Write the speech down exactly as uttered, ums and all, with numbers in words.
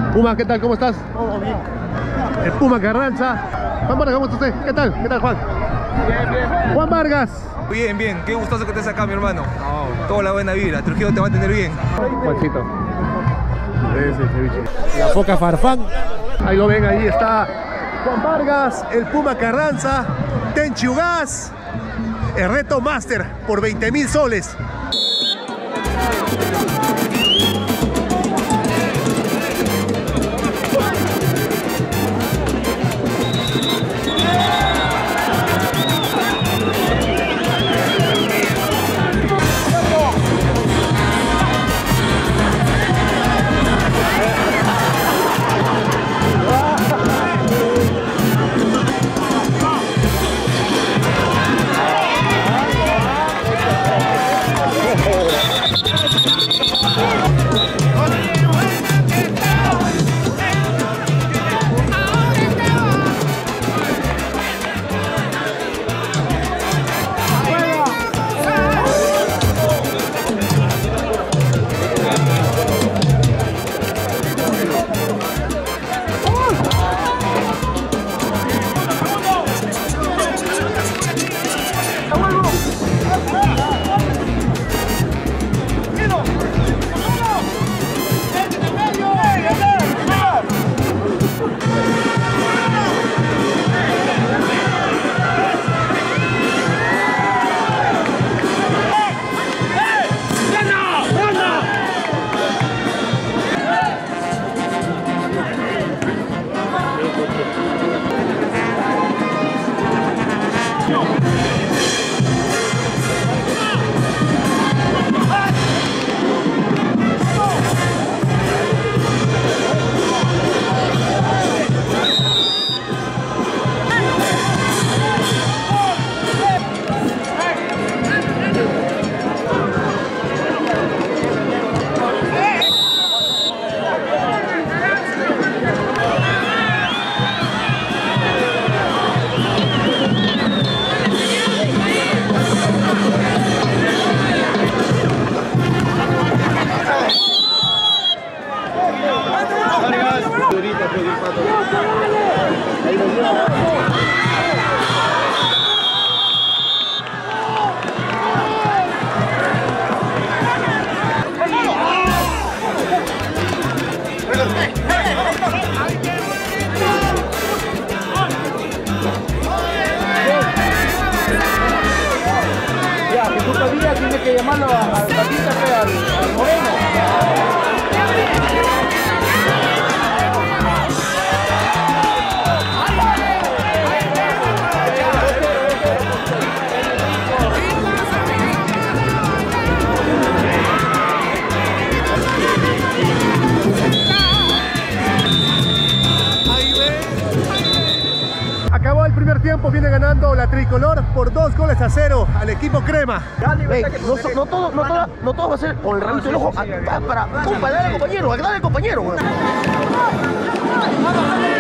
Puma, ¿qué tal? ¿Cómo estás? Todo bien. El Puma Carranza. Juan Vargas, ¿cómo está usted? ¿Qué tal? ¿Qué tal, Juan? Bien, bien, bien. Juan Vargas. Bien, bien, qué gustoso que estés acá, mi hermano. Oh. Toda la buena vibra, Trujillo te va a tener bien. Juancito. Ese ceviche. La foca Farfán. Ahí lo ven, ahí está Juan Vargas, el Puma Carranza, Tenchi Ugaz. El reto Master por veinte mil soles. Ya, que tú todavía tienes que llamarlo al Batista, al, al Moreno. Acabó el primer tiempo, viene ganando la tricolor por dos goles a cero al equipo crema. Hey, no, no, no, todo, no, todo, no todo va a ser con el rabito del ojo. Para, para, para, dale al compañero, dale al compañero.